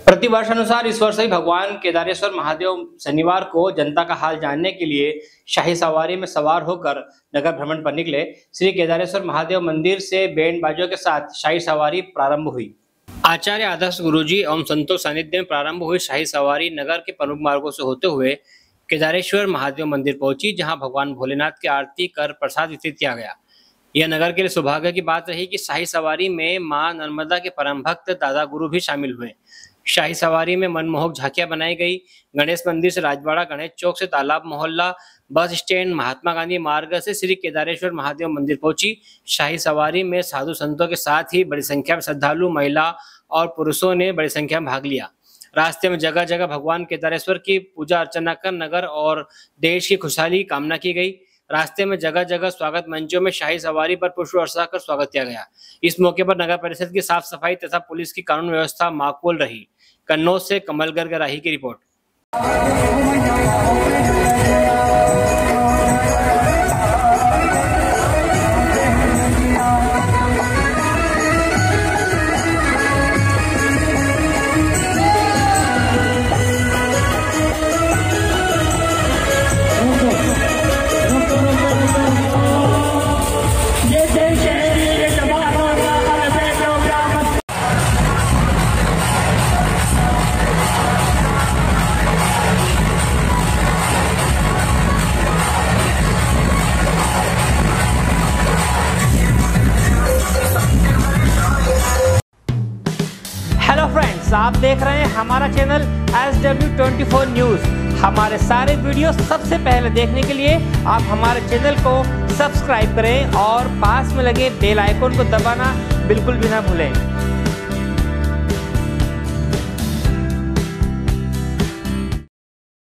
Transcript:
प्रतिवर्ष अनुसार इस वर्ष भी भगवान केदारेश्वर महादेव शनिवार को जनता का हाल जानने के लिए शाही सवारी में सवार होकर नगर भ्रमण पर निकले। श्री केदारेश्वर महादेव मंदिर से बैंड बाजों के साथ शाही सवारी प्रारंभ हुई। आचार्य आदर्श गुरुजी एवं संतों सानिध्य में प्रारंभ हुई शाही सवारी नगर के प्रमुख मार्गों से होते हुए केदारेश्वर महादेव मंदिर पहुंची, जहां भगवान भोलेनाथ की आरती कर प्रसाद वितरित किया गया। यह नगर के लिए सौभाग्य की बात रही कि शाही सवारी में मां नर्मदा के परम भक्त दादा गुरु भी शामिल हुए। शाही सवारी में मनमोहक झांकियां बनाई गई। गणेश मंदिर से राजवाड़ा, गणेश चौक से तालाब मोहल्ला, बस स्टैंड, महात्मा गांधी मार्ग से श्री केदारेश्वर महादेव मंदिर पहुंची। शाही सवारी में साधु संतों के साथ ही बड़ी संख्या में श्रद्धालु, महिला और पुरुषों ने बड़ी संख्या में भाग लिया। रास्ते में जगह जगह भगवान केदारेश्वर की पूजा अर्चना कर नगर और देश की खुशहाली कामना की गई। रास्ते में जगह जगह स्वागत मंचों में शाही सवारी पर पुष्प वर्षा कर स्वागत किया गया। इस मौके पर नगर परिषद की साफ सफाई तथा पुलिस की कानून व्यवस्था माकूल रही। कन्नौज से कमल गर्ग राही की रिपोर्ट। हेलो फ्रेंड्स, आप देख रहे हैं हमारा चैनल SW24 न्यूज़। हमारे सारे वीडियो सबसे पहले देखने के लिए आप हमारे चैनल को सब्सक्राइब करें और पास में लगे बेल आइकन को दबाना बिल्कुल भी ना भूलें।